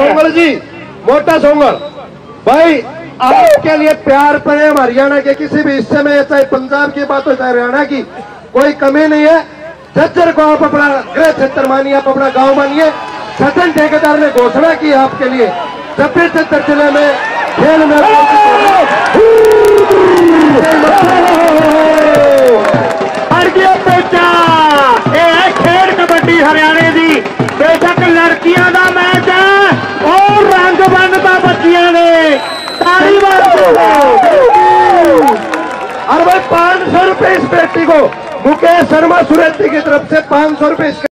सोंगल जी, मोटा सोंगल भाई, आपके लिए प्यार प्रेम हरियाणा के किसी भी हिस्से में, चाहे पंजाब की बात हो चाहे हरियाणा की, कोई कमी नहीं है। झज्जर को आप अपना गृह क्षेत्र मानिए, आप अपना गांव मानिए। सचिन ठेकेदार ने घोषणा की आपके लिए, जब भी झज्जर जिले में खेल में खेल कबड्डी हरियाणे की बेशक लड़कियों का मैच है और रंग बनता बच्चियों ने ताली और भाई 500 रुपए इस बेटी को मुकेश शर्मा सुरेती की तरफ से 500 रुपए।